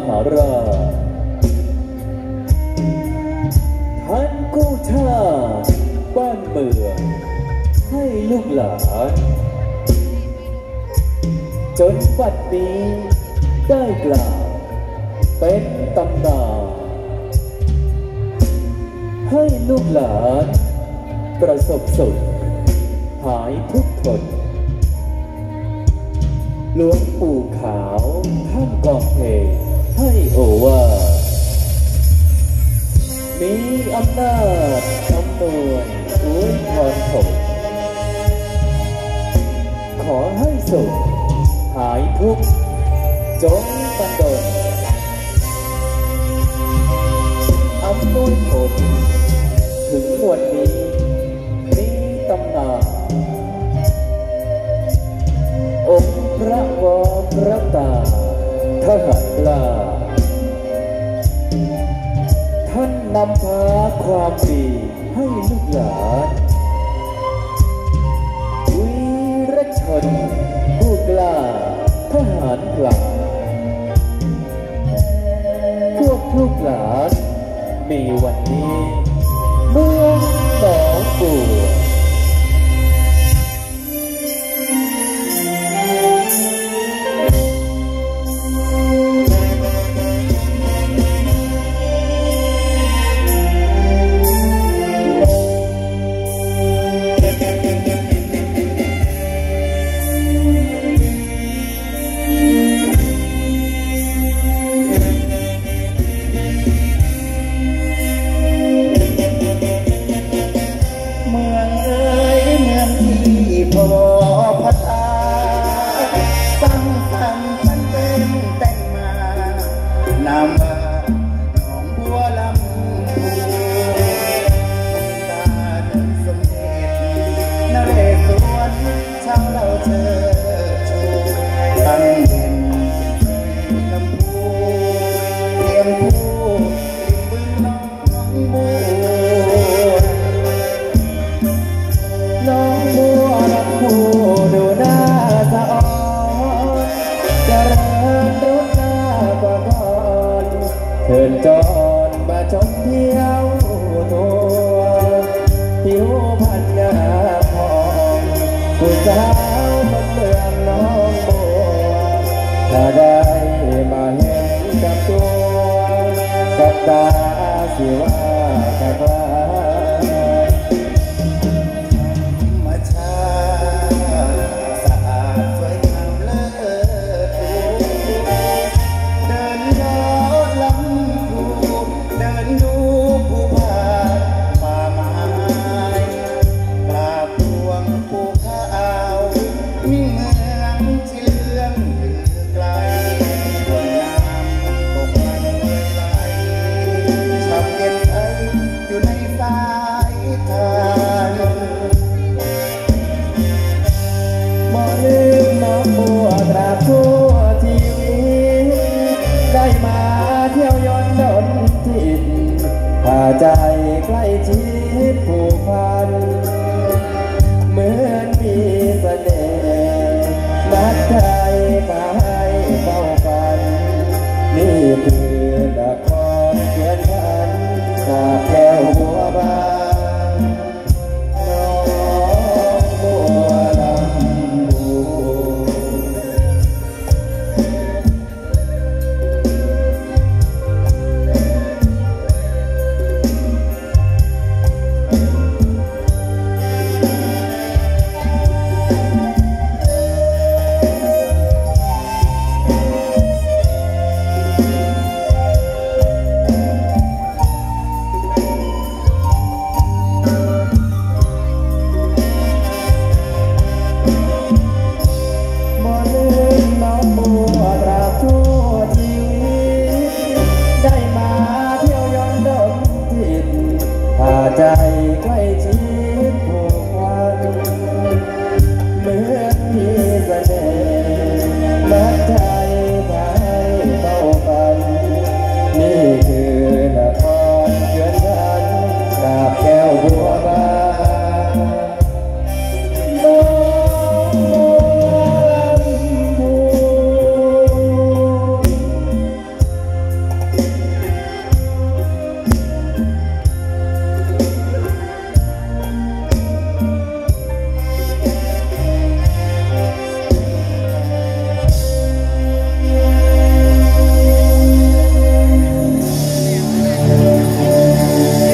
หาราชท่านกู้ชาติบ้านเมืองให้ลูกหลานจนบัดนี้ได้กล่าวเป็นตำนานให้ลูกหลานประสบสุขหายทุกข์ทนหลวงปู่ขาวท่านกองเพลงให้โอวาทมีอำนาจอำนวยอวยพรผมขอให้สุขหายทุกข์จงบันดลอำนวยผลถึงวันนี้มีตำนานองค์พระวรตาทหารกล้าท่านนำพาความดีให้ลูกหลานวีรชนผู้กล้าทหารพลานพวกลูกหลานมีวันนี้เมืองหนองบัวเชิญจรมาชมเที่ยวตัวผิวพรรณงามทองผู้สาวบ้านเมืองน้องบัวถ้าได้มาเห็นกับตัวกับตาสิว่าจะกล้ามาชาสะอาดสวยงามเลิศเดินย้อนลำพูเดินดูภูผาป่าไม้กราบหลวงปู่ขาวมีเมืองที่เลื่องอยู่ไกลคนน้ำตกมันไหลชับเย็นใจอยู่ในสายทานบ่ลืมน้องบัวตราบชั่วชีวิตได้มาเที่ยวย้อนดนทินพาใจใกล้ชิดผูกพันเหมือนมีเสน่ห์นัดใจมาให้เฝ้าฝันนี่คือละครเขียนฉันจากแก้วบัวบานน้องบัวลำพูบ่ลืมน้องบัวตราบชั่วชีวิตได้มาเที่ยวย้อนดนทินพาใจใกล้ชิ